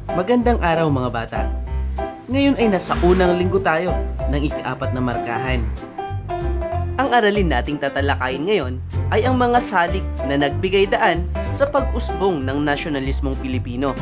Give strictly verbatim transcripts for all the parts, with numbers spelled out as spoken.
Magandang araw mga bata. Ngayon ay nasa unang linggo tayo ng ika-apat na markahan. Ang aralin nating tatalakayin ngayon ay ang mga salik na nagbigay daan sa pag-usbong ng nasyonalismong Pilipino.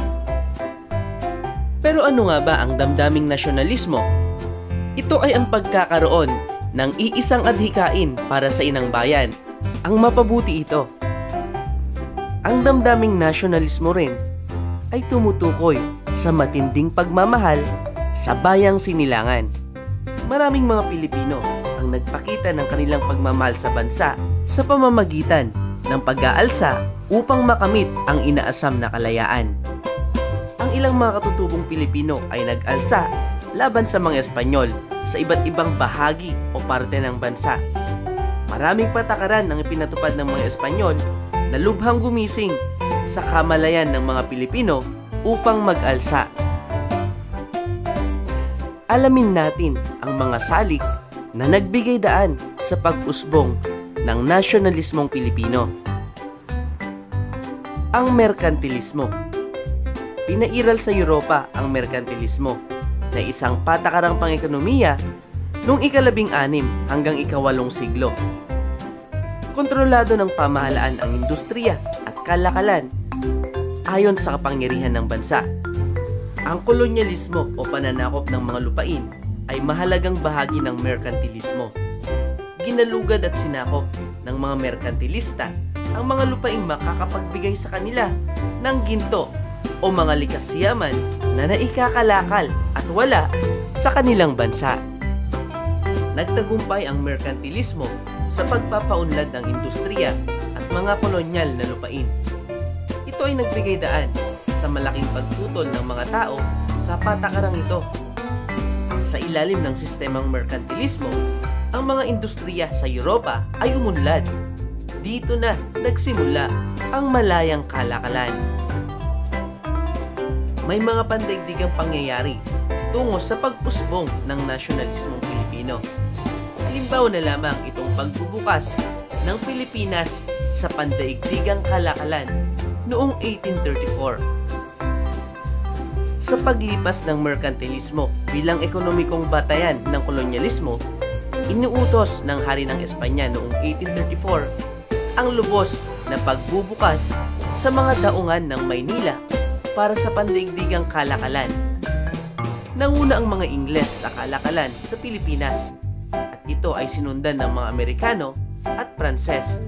Pero ano nga ba ang damdaming nasyonalismo? Ito ay ang pagkakaroon ng iisang adhikain para sa inang bayan. Ang mapabuti ito. Ang damdaming nasyonalismo rin ay tumutukoy sa matinding pagmamahal sa bayang sinilangan. Maraming mga Pilipino ang nagpakita ng kanilang pagmamahal sa bansa sa pamamagitan ng pag-aalsa upang makamit ang inaasam na kalayaan. Ang ilang mga katutubong Pilipino ay nag-alsa laban sa mga Espanyol sa iba't ibang bahagi o parte ng bansa. Maraming patakaran ang ipinatupad ng mga Espanyol na lubhang gumising sa kamalayan ng mga Pilipino upang mag-alsa. Alamin natin ang mga salik na nagbigay daan sa pag-usbong ng nasyonalismong Pilipino. Ang merkantilismo. Pinairal sa Europa ang merkantilismo na isang patakarang pang-ekonomiya noong ikalabing anim hanggang ikawalong siglo. Kontrolado ng pamahalaan ang industriya at kalakalan ayon sa kapangyarihan ng bansa. Ang kolonyalismo o pananakop ng mga lupain ay mahalagang bahagi ng merkantilismo. Ginalugad at sinakop ng mga merkantilista ang mga lupaing makakapagbigay sa kanila ng ginto o mga likas yaman na naikakalakal at wala sa kanilang bansa. Nagtagumpay ang merkantilismo sa pagpapaunlad ng industriya at mga kolonyal na lupain. Ito ay nagbigay daan sa malaking pagtutol ng mga tao sa patakarang ito. Sa ilalim ng sistemang merkantilismo, ang mga industriya sa Europa ay umunlad. Dito na nagsimula ang malayang kalakalan. May mga pandaigdigang pangyayari tungo sa pag-usbong ng nasyonalismong Pilipino. Halimbawa na lamang itong pagbubukas ng Pilipinas sa pandaigdigang kalakalan noong eighteen thirty-four. Sa paglipas ng merkantilismo bilang ekonomikong batayan ng kolonyalismo, inuutos ng Hari ng Espanya noong eighteen thirty-four ang lubos na pagbubukas sa mga daungan ng Maynila para sa pandaigdigang kalakalan. Nanguna ang mga Ingles sa kalakalan sa Pilipinas at ito ay sinundan ng mga Amerikano at Pranses.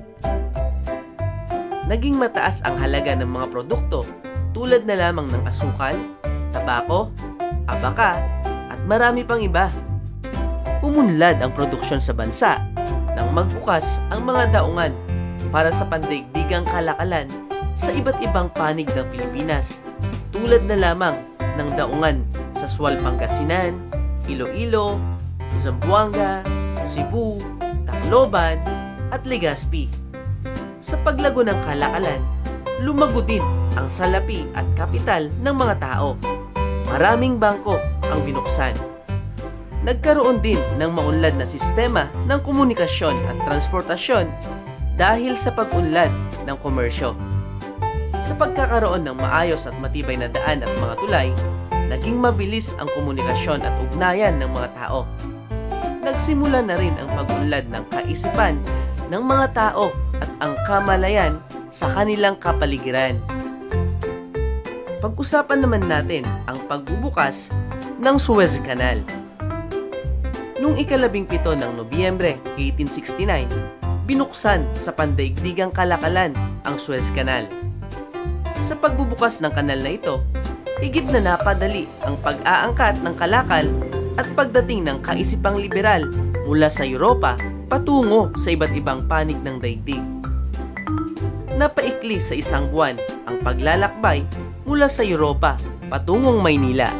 Naging mataas ang halaga ng mga produkto tulad na lamang ng asukal, tabako, abaka, at marami pang iba. Umunlad ang produksyon sa bansa nang magbukas ang mga daungan para sa pandaigdigang kalakalan sa iba't ibang panig ng Pilipinas tulad na lamang ng daungan sa Sual, Pangasinan, Iloilo, Zamboanga, Cebu, Tacloban, at Legazpi. Sa paglago ng kalakalan, lumago din ang salapi at kapital ng mga tao. Maraming bangko ang binuksan. Nagkaroon din ng maunlad na sistema ng komunikasyon at transportasyon dahil sa pag-unlad ng komersyo. Sa pagkakaroon ng maayos at matibay na daan at mga tulay, naging mabilis ang komunikasyon at ugnayan ng mga tao. Nagsimula na rin ang pag-unlad ng kaisipan ng mga tao at ang kamalayan sa kanilang kapaligiran. Pag-usapan naman natin ang pagbubukas ng Suez Canal. Noong ikalabing pito ng Nobyembre eighteen sixty-nine, binuksan sa pandaigdigang kalakalan ang Suez Canal. Sa pagbubukas ng kanal na ito, higit na napadali ang pag-aangkat ng kalakal at pagdating ng kaisipang liberal mula sa Europa patungo sa iba't ibang panig ng daigdig. Napaikli sa isang buwan ang paglalakbay mula sa Europa patungong Maynila.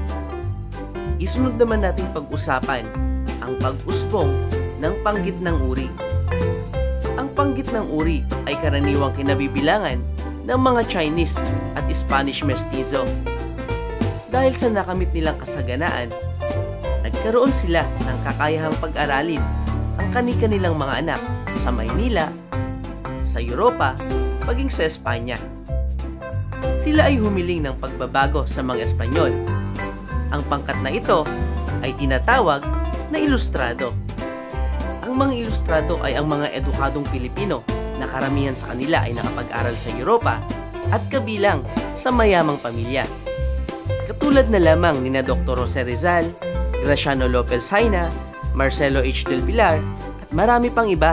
Isunod naman natin pag-usapan ang pag-usbong ng panggitnang uri. Ang panggitnang uri ay karaniwang kinabibilangan ng mga Chinese at Spanish mestizo. Dahil sa nakamit nilang kasaganaan, nagkaroon sila ng kakayahang pag-aralin ang kani-kanilang mga anak sa Maynila, sa Europa, maging sa Espanya. sila ay humiling ng pagbabago sa mga Espanyol. Ang pangkat na ito ay tinatawag na ilustrado. Ang mga ilustrado ay ang mga edukadong Pilipino na karamihan sa kanila ay nakapag-aral sa Europa at kabilang sa mayamang pamilya. Katulad na lamang ni na Doctor Jose Rizal, Graciano Lopez Haina, Marcelo H. del Pilar at marami pang iba.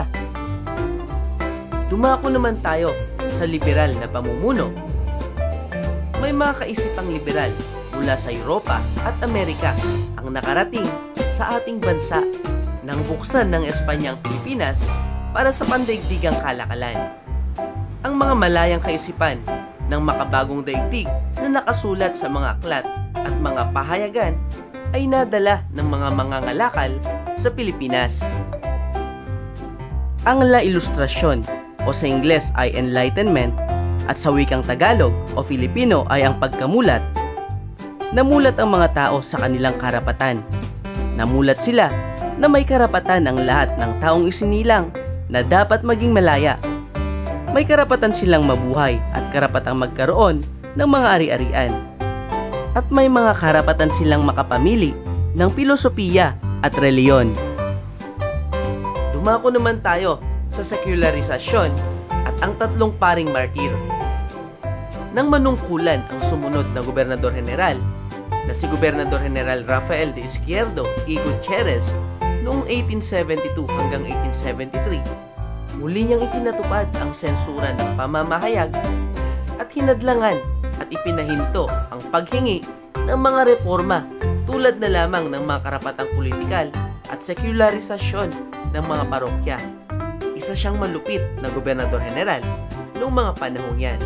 Dumako naman tayo sa liberal na pamumuno. May mga kaisipang liberal mula sa Europa at Amerika ang nakarating sa ating bansa nang buksan ng Espanya ang Pilipinas para sa pandaigdigang kalakalan. Ang mga malayang kaisipan ng makabagong daigdig na nakasulat sa mga aklat at mga pahayagan ay nadala ng mga mangangalakal sa Pilipinas. Ang La Ilustrasyon o sa Ingles ay Enlightenment at sa wikang Tagalog o Filipino ay ang pagkamulat. Namulat ang mga tao sa kanilang karapatan. Namulat sila na may karapatan ang lahat ng taong isinilang na dapat maging malaya. May karapatan silang mabuhay at karapatang magkaroon ng mga ari-arian. At may mga karapatan silang makapamili ng filosofiya at reliyon. Dumako naman tayo sa sekularisasyon at ang tatlong paring martir. Nang manungkulan ang sumunod na Gobernador General na si Gobernador General Rafael de Izquierdo y Gutierrez noong eighteen seventy-two hanggang eighteen seventy-three, muli niyang itinatupad ang sensura ng pamamahayag at hinadlangan at ipinahinto ang paghingi ng mga reforma tulad na lamang ng mga karapatang politikal at sekularisasyon ng mga parokya. Isa siyang malupit na Gobernador General noong mga panahong yan.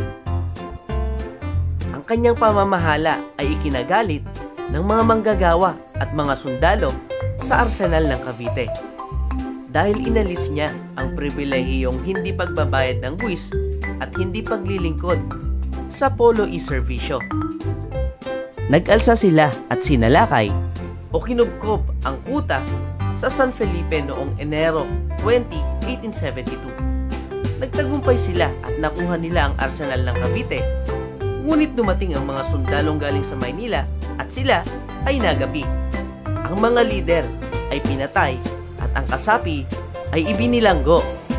Ang kanyang pamamahala ay ikinagalit ng mga manggagawa at mga sundalo sa arsenal ng Cavite dahil inalis niya ang pribilehiyong hindi pagbabayad ng buwis at hindi paglilingkod sa polo y servisyo. Nag-alsa sila at sinalakay o kinubkob ang kuta sa San Felipe noong Enero twentieth, eighteen seventy-two. Nagtagumpay sila at nakuha nila ang arsenal ng Cavite, ngunit dumating ang mga sundalong galing sa Maynila at sila ay nagapi. Ang mga lider ay pinatay at ang kasapi ay ibinilanggo.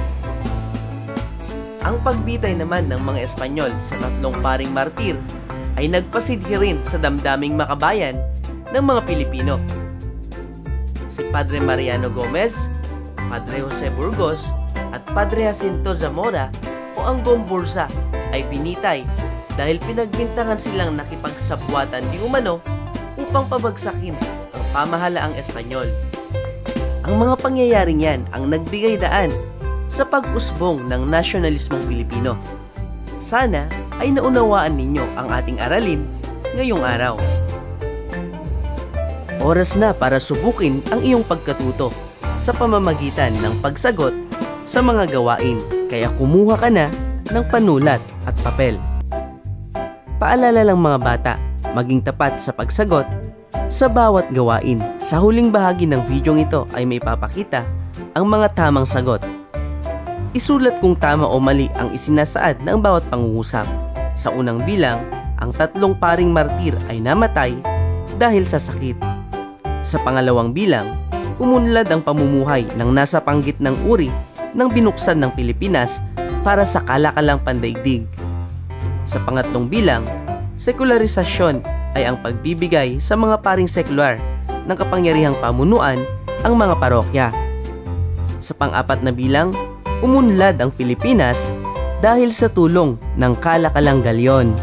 Ang pagbitay naman ng mga Espanyol sa tatlong paring martir ay nagpasidhi rin sa damdaming makabayan ng mga Pilipino. Si Padre Mariano Gomez, Padre Jose Burgos at Padre Jacinto Zamora o ang Gomburza ay pinitay dahil pinagbintangan silang nakipagsabwatan di umano upang pabagsakin ang pamahalaang Espanyol. Ang mga pangyayaring yan ang nagbigay daan sa pag-usbong ng nasyonalismong Pilipino. Sana ay naunawaan ninyo ang ating aralin ngayong araw. Oras na para subukin ang iyong pagkatuto sa pamamagitan ng pagsagot sa mga gawain, kaya kumuha ka na ng panulat at papel. Paalala lang mga bata, maging tapat sa pagsagot sa bawat gawain. Sa huling bahagi ng video ito ay may papakita ang mga tamang sagot. Isulat kung tama o mali ang isinasaad ng bawat pangungusap. Sa unang bilang, ang tatlong paring martir ay namatay dahil sa sakit. Sa pangalawang bilang, umunlad ang pamumuhay ng nasa panggitnang uri ng binuksan ng Pilipinas para sa kalakalang pandaigdig. Sa pangatlong bilang, sekularisasyon ay ang pagbibigay sa mga paring sekular ng kapangyarihang pamunuan ang mga parokya. Sa pang-apat na bilang, umunlad ang Pilipinas dahil sa tulong ng kalakalang galyon.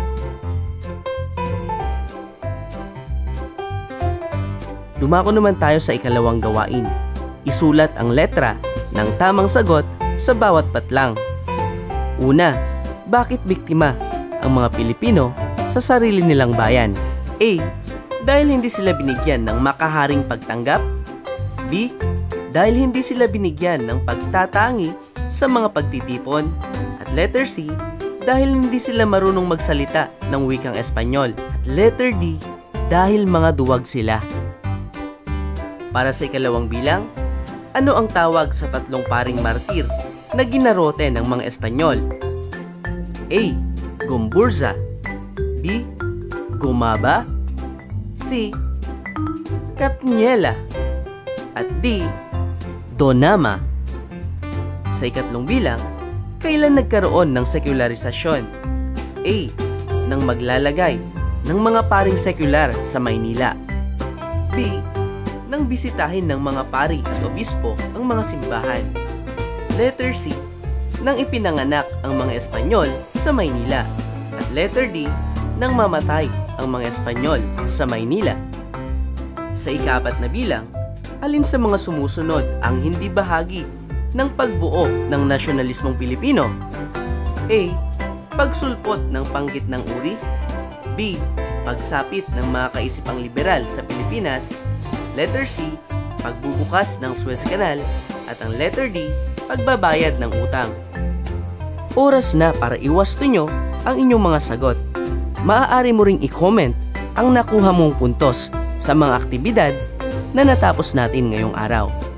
Dumako naman tayo sa ikalawang gawain. Isulat ang letra ng tamang sagot sa bawat patlang. Una, bakit biktima ang mga Pilipino sa sarili nilang bayan? A. Dahil hindi sila binigyan ng makaharing pagtanggap. B. Dahil hindi sila binigyan ng pagtatangi sa mga pagtitipon. At letter C. Dahil hindi sila marunong magsalita ng wikang Espanyol. At letter D. Dahil mga duwag sila. Para sa ikalawang bilang, ano ang tawag sa tatlong paring martir na ginarote ng mga Espanyol? A. Gomburza. B. Gumaba. C. Katniela. At D. Donama. Sa ikatlong bilang, kailan nagkaroon ng sekularisasyon? A. Nang maglalagay ng mga paring sekular sa Maynila. B. Nang bisitahin ng mga pari at obispo ang mga simbahan. Letter C. Nang ipinanganak ang mga Espanyol sa Maynila. At letter D. Nang mamatay ang mga Espanyol sa Maynila. Sa ikapat na bilang, alin sa mga sumusunod ang hindi bahagi ng pagbuo ng nasyonalismong Pilipino? A. Pagsulpot ng panggit ng uri. B. Pagsapit ng mga kaisipang liberal sa Pilipinas. Letter C. Pagbubukas ng Suez Canal. At ang letter D. Pagbabayad ng utang. Oras na para iwasto nyo ang inyong mga sagot. Maaari mo ring i-comment ang nakuha mong puntos sa mga aktibidad na natapos natin ngayong araw.